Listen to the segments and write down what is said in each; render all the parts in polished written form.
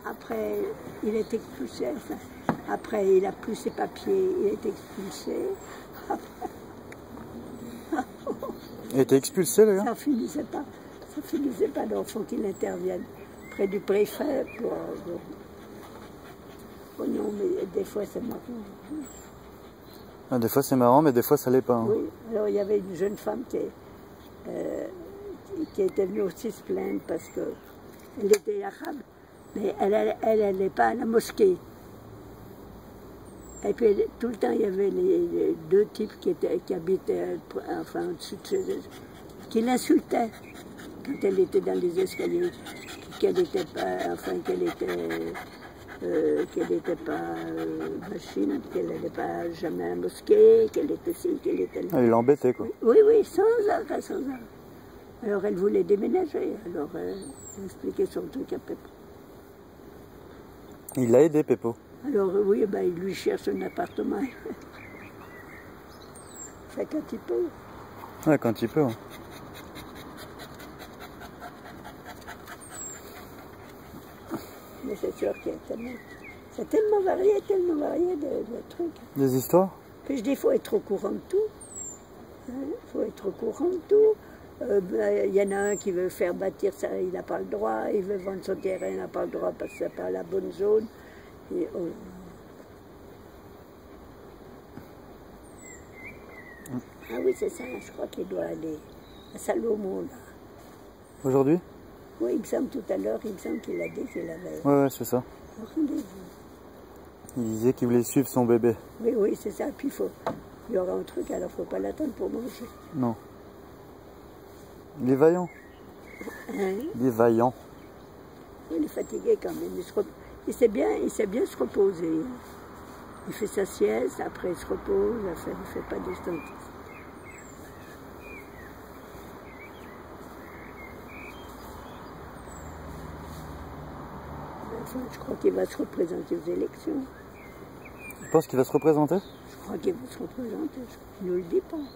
après, il est expulsé. Enfin, après, il n'a plus ses papiers, il est expulsé. Il était expulsé, le gars? Ça finissait pas, donc il faut qu'il intervienne près du préfet pour... Oh non, mais des fois c'est marrant. Ah, des fois c'est marrant, mais des fois ça l'est pas. Hein. Oui, alors il y avait une jeune femme qui était venue aussi se plaindre parce qu'elle était arabe, mais elle n'allait pas à la mosquée. Et puis tout le temps il y avait les deux types qui habitaient enfin au-dessus de chez eux, qui l'insultaient quand elle était dans les escaliers, qu'elle n'était pas, enfin qu'elle n'était pas machine, qu'elle n'allait pas jamais à la mosquée, qu'elle était ci, qu'elle était là. Ah, il l'embêtait quoi. Oui, oui, sans arrêt, sans arrêt. Alors elle voulait déménager, alors elle expliquait son truc à Pépé. Il l'a aidé, Pépé. Alors oui, ben, il lui cherche un appartement. C'est quand il peut. Ouais, quand il peut. Ouais. Mais c'est sûr qu'il y a tellement varié de trucs. Des histoires? Puis je dis, il faut être au courant de tout. Il faut être au courant de tout. Il y en a un qui veut faire bâtir ça, il n'a pas le droit. Il veut vendre son terrain, il n'a pas le droit parce que c'est pas la bonne zone. Et, oh. Ah oui, c'est ça, je crois qu'il doit aller à Salomon, là. Aujourd'hui? Oui, il me semble tout à l'heure, il me semble qu'il a dit qu'il avait... Ouais, c'est ça. Il disait qu'il voulait suivre son bébé. Oui, oui, c'est ça. Puis il y aura un truc, alors il ne faut pas l'attendre pour manger. Non. Il est vaillant. Hein? Il est vaillant. Il est fatigué quand même. Il sait bien se reposer. Il fait sa sieste, après il se repose, enfin, il ne fait pas d'ostentation. Enfin, je crois qu'il va se représenter aux élections. Tu penses qu'il va se représenter? Je crois qu'il va se représenter. Il ne le dit pas.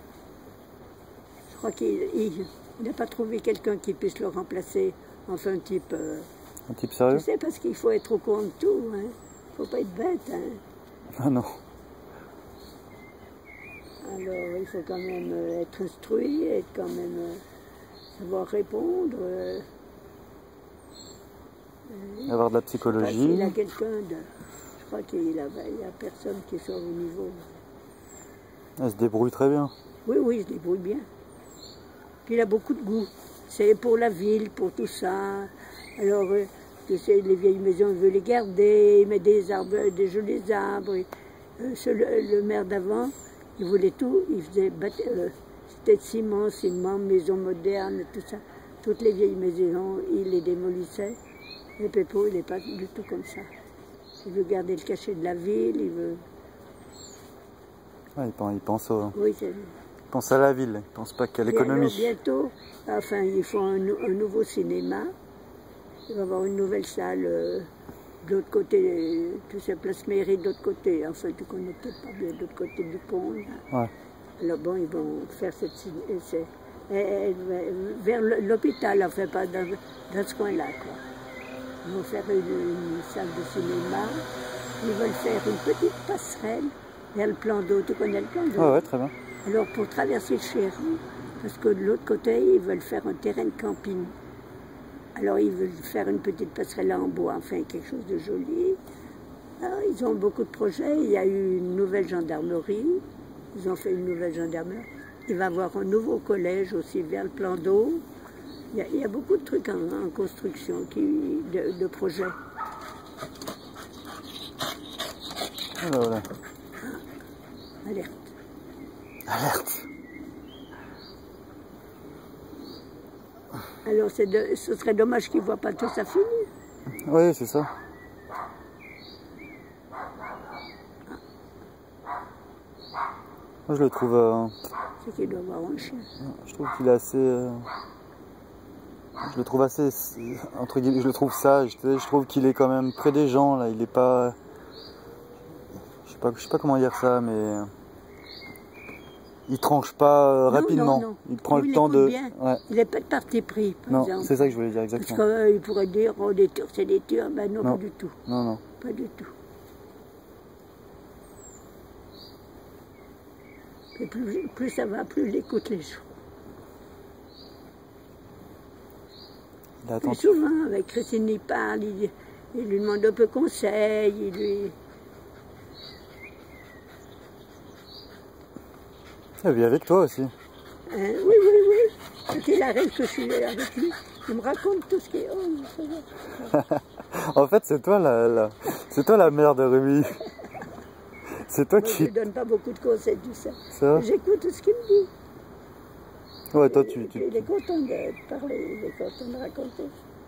Je crois qu'il n'a pas trouvé quelqu'un qui puisse le remplacer. Enfin, un type sérieux? Tu sais, parce qu'il faut être au courant de tout. Il ne faut pas être bête. Hein. Ah non. Alors, il faut quand même être instruit, être quand même savoir répondre. Avoir de la psychologie. Il a quelqu'un de... Je crois qu'il n'y a personne qui soit au niveau. Elle se débrouille très bien. Oui, oui, il se débrouille bien. Puis il a beaucoup de goût. C'est pour la ville, pour tout ça. Alors, tu sais, les vieilles maisons, il veut les garder, il met des arbres, des jolis arbres. Le maire d'avant, il voulait tout. Il faisait c'était de ciment, maison moderne, tout ça. Toutes les vieilles maisons, il les démolissait. Et Pépé, il n'est pas du tout comme ça. Il veut garder le cachet de la ville, il veut... Ouais, il pense Oui, il pense à la ville, il ne pense pas qu'à l'économie. Bientôt, enfin, ils font un nouveau cinéma. Il va y avoir une nouvelle salle de l'autre côté, tu sais, Place Mairie de l'autre côté. Enfin, tu connais peut-être pas bien de l'autre côté du pont. Là. Ouais. Alors bon, ils vont faire cette vers l'hôpital, enfin pas dans ce coin-là, quoi. Ils vont faire une salle de cinéma. Ils veulent faire une petite passerelle vers le plan d'eau. Tu connais le plan d'eau? Ah ouais, très bien. Alors pour traverser le Chéri, parce que de l'autre côté, ils veulent faire un terrain de camping. Alors ils veulent faire une petite passerelle en bois, enfin quelque chose de joli. Alors, ils ont beaucoup de projets. Il y a eu une nouvelle gendarmerie. Ils ont fait une nouvelle gendarmerie. Il va y avoir un nouveau collège aussi vers le plan d'eau. Il y a beaucoup de trucs en construction, de projets. Voilà. Alerte. Alerte. Alors ce serait dommage qu'ils ne voient pas tout ça fini. Oui, c'est ça. Moi je le trouve... C'est qu'il doit avoir un chien. Je trouve qu'il est assez... Je le trouve assez... Entre guillemets, je le trouve sage. Tu sais, je trouve qu'il est quand même près des gens, là. Il est pas... Je sais pas comment dire ça, mais... il tranche pas Non, rapidement. non. Il prend Oui, le il temps de... écoute bien. Ouais. Il n'est pas de parti pris, par Non, exemple. c'est ça que je voulais dire, Parce exactement. qu'il pourrait dire, oh, les Turcs, c'est des Turcs. Ben non, Non. pas du tout. Non, non. Pas du tout. Et plus ça va, plus il écoute les gens. Il a Plus attendu. souvent, avec Christine, il parle, il lui demande un peu conseil, il lui... Il vit avec toi aussi. Hein, oui, oui, oui. Quand il arrive que je suis avec lui, il me raconte tout ce qui est... Oh, ça va. En fait, c'est toi c'est toi la mère de Ruby. C'est toi Moi, je qui... ne lui donne pas beaucoup de conseils, tout ça. Ça J'écoute tout ce qu'il me dit. Ouais, toi, Il est content de parler, il est content de raconter.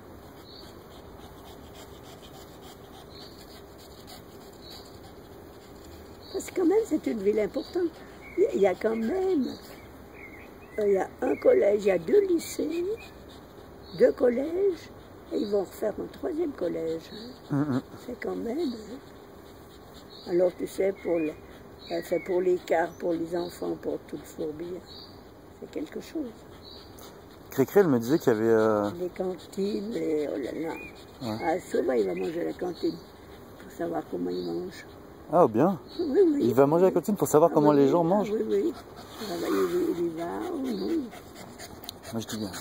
Parce que quand même, c'est une ville importante. Il y a quand même... Il y a un collège, il y a 2 lycées, 2 collèges, et ils vont refaire un 3e collège. C'est quand même... Alors, tu sais, c'est pour l'écart, pour les enfants, pour tout le fourbi. C'est quelque chose. Cricri, elle me disait qu'il y avait... Les cantines, les... Oh là là. Ouais. Ah, souvent, il va manger à la cantine pour savoir comment il mange. Ah, bien. Oui, oui. Il va manger à la cantine pour savoir comment oui, les gens oui, mangent. Oui, oui. Il y va, oh non. Moi, je dis bien.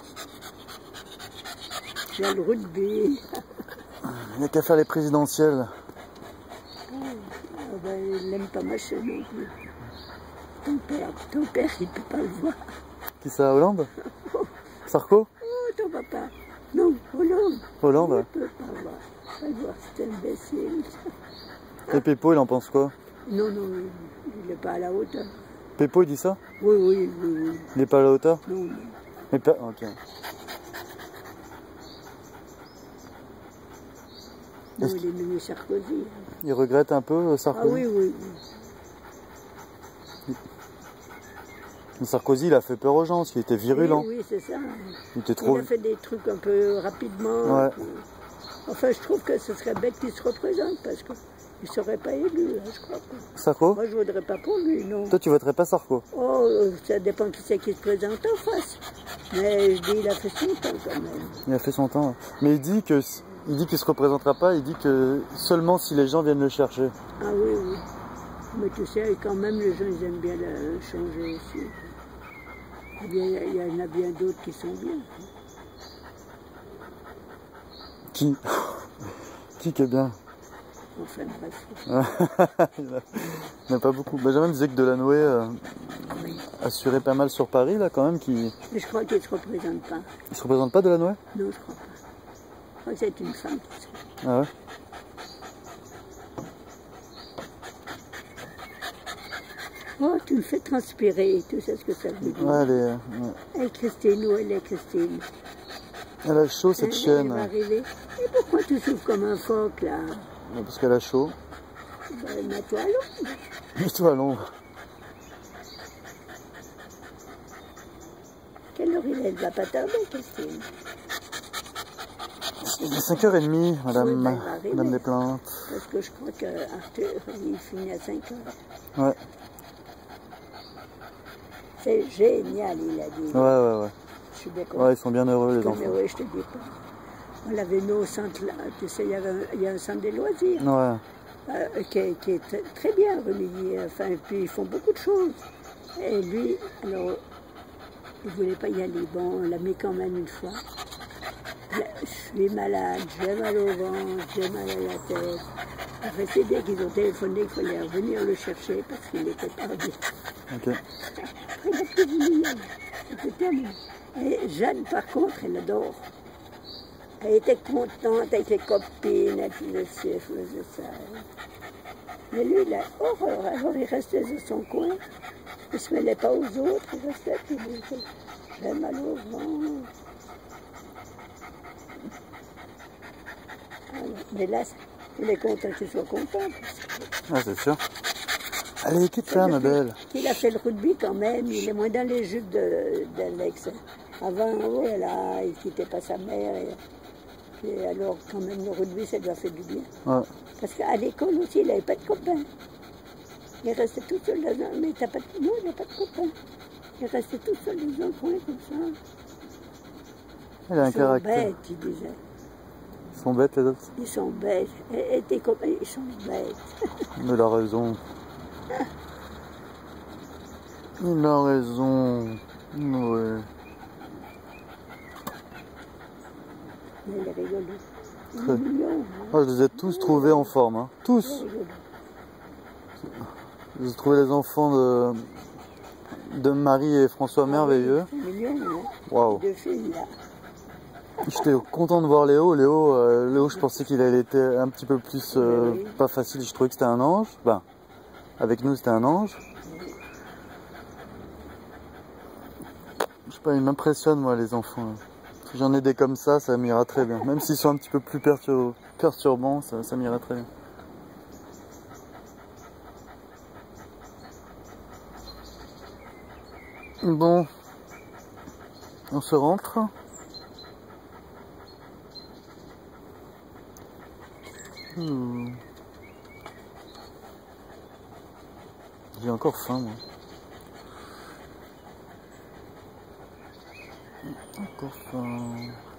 Il y a le rugby. Il n'y a qu'à faire les présidentielles. Ah, ben, il n'aime pas marcher non plus. Ton père, il ne peut pas le voir. Qui ça, Hollande? Sarko? Oh, ton papa. Non, Hollande. Hollande? Il ne peut pas le voir. Pas le voir, c'est imbécile. Et Péppo, il en pense quoi? Non, non, il n'est pas à la hauteur. Péppo, il dit ça? Oui, oui, oui, oui. Il n'est pas à la hauteur? Non, non. Mais pas... Ok. Non, il est venu Sarkozy. Il regrette un peu Sarkozy? Ah oui, oui, oui. Mais Sarkozy, il a fait peur aux gens, parce qu'il était virulent. Oui, oui, c'est ça. Il était trop... Il a fait des trucs un peu rapidement. Ouais. Puis... Enfin, je trouve que ce serait bête qu'il se représente, parce qu'il ne serait pas élu, hein, je crois pas. Sarko? Moi, je ne voudrais pas pour lui, non. Toi, tu voterais pas Sarko? Oh, ça dépend qui c'est qui se présente en face. Mais je dis, il a fait son temps quand même. Il a fait son temps. Ouais. Mais il dit que... Il dit qu'il se représentera pas, il dit que seulement si les gens viennent le chercher. Ah oui, oui. Mais tu sais, quand même, les gens, ils aiment bien le changer aussi. Eh bien, il y en a bien d'autres qui sont bien. Qui? Qui est bien? Enfin, bref. Il n'y en a pas beaucoup. Benjamin disait que Delanoë assurait pas mal sur Paris, là, quand même. Mais je crois qu'il ne se représente pas. Il se représente pas, Delanoë? Non, je crois pas. Je crois que c'est une femme qui se... Ah ouais? Oh, tu me fais transpirer, tu sais ce que ça veut dire. Ouais, elle est... Ouais. Et Christine, où elle est, Christine? Elle a chaud, cette Elle chienne. va arriver. Et pourquoi tu souffles comme un phoque, là? Ouais, parce qu'elle a chaud. Ben, mets-toi à l'ombre. Mets-toi à l'ombre. Quelle heure il est? Elle va pas tarder, Christine. Il est 5h30, madame, Oui, ben, elle va arriver. madame Desplaintes. Parce que je crois qu'Arthur, il finit à 5 heures. Ouais, C'est génial, il a dit. ouais. Je suis d'accord. Ouais, ils sont bien heureux, les Mais enfants. oui, je te dis pas. On l'avait mis au centre, là, tu sais, il y a un centre des loisirs. Ouais. Qui est très bien remis. Enfin, et puis ils font beaucoup de choses. Et lui, alors, il ne voulait pas y aller. Bon, on l'a mis quand même une fois. Là, je suis malade, j'ai mal au ventre, j'ai mal à la tête. Après, c'est dès qu'ils ont téléphoné qu'il fallait revenir le chercher parce qu'il n'était pas bien. Ok. Après, il a plus voulu y aller. C'était tellement. Et Jeanne, par contre, elle adore. Elle était contente avec les copines, et puis le chef faisait ça. Mais lui, il a horreur. Alors, il restait dans son coin. Il ne se mêlait pas aux autres. Il restait, puis il disait, j'ai mal au ventre. Alors, mais là, il est content qu'il soit content. Ah, c'est sûr. Allez, quitte ça, ma belle. Il a fait le rugby quand même. Il est moins dans les jupes d'Alex. Avant, voilà, il ne quittait pas sa mère. Et alors, quand même, le rugby, ça lui a fait du bien. Ouais. Parce qu'à l'école aussi, il n'avait pas de copains. Il est resté tout seul dans un... Mais t'as pas de... Non, il n'a pas de copain. Il est resté tout seul dans un coin comme ça. Il a un Ils sont caractère. bêtes, il disait. Ils sont bêtes les autres. Ils sont bêtes. Et tes copains, ils sont bêtes. Il a raison. Il a raison. Ouais. Mais il est rigolo. Il Très. est mignon. Hein. Ah, je les ai tous trouvés en forme. Hein. Il est Tous. rigolo. J'ai trouvé les enfants de Marie et François merveilleux. C'est mignon, hein. Waouh. Les deux filles, là. J'étais content de voir Léo. Léo, je pensais qu'il allait être un petit peu plus Oui. pas facile. Je trouvais que c'était un ange. Ben, avec nous, c'était un ange. Je sais pas, ils m'impressionnent, moi, les enfants. Si j'en ai des comme ça m'ira très bien. Même s'ils sont un petit peu plus perturbants, ça m'ira très bien. Bon, on se rentre. J'ai encore faim, moi. Encore faim.